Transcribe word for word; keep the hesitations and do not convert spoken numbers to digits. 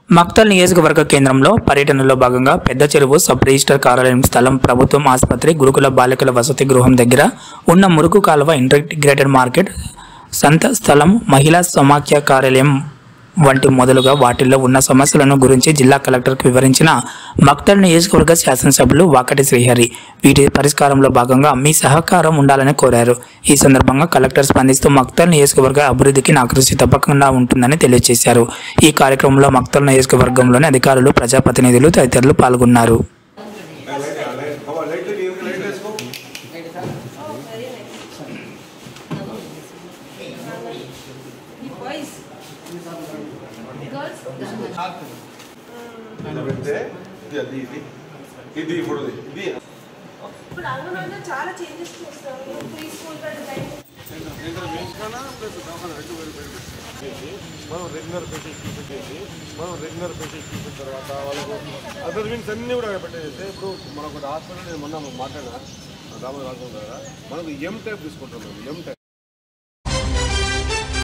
మక్తల్ నియోజకవర్గ కేంద్రంలో పర్యటనలో భాగంగా పెద్ద చెరువు సబ్ రిజిస్టర్ కార్యాలయం స్థలం, ప్రభుత్వం ఆసుపత్రి, గురుకుల బాలికల వసతి గృహం దగ్గర ఉన్న మురుగు కాలువ, ఇంటిగ్రేటెడ్ మార్కెట్, సంత స్థలం, మహిళా సమాఖ్య కార్యాలయం వంటి మొదలుగా వాటిల్లో ఉన్న సమస్యలను గురించి జిల్లా కలెక్టర్కు వివరించిన మక్తల్ నియోజకవర్గ శాసనసభ్యులు వాకటి శ్రీహరి వీటి పరిష్కారంలో భాగంగా మీ సహకారం ఉండాలని కోరారు. ఈ సందర్భంగా కలెక్టర్ స్పందిస్తూ మక్తల్ నియోజకవర్గ అభివృద్ధికి నా కృషి తప్పకుండా ఉంటుందని తెలియజేశారు. ఈ కార్యక్రమంలో మక్తల్ నియోజకవర్గంలోని అధికారులు, ప్రజాప్రతినిధులు తదితరులు పాల్గొన్నారు. ఇది ఇప్పుడు ఇది ఇప్పుడు అంగన్వాడీలో చాలా చేంజెస్ చేస్తారు. ప్రీ స్కూల్ మనం రెగ్యులర్ పేషెంట్ చూపించేసి మనం రెగ్యులర్ పేషెంట్ చూసిన తర్వాత వాళ్ళకు అదర్ మీన్స్ అన్నీ కూడా పెట్టేస్తే ఇప్పుడు మనకు హాస్పిటల్ నేను మొన్న మాట్లాడినా రామరాజు కదా మనకు ఎం టైప్ తీసుకుంటాం మేము ఎం టైప్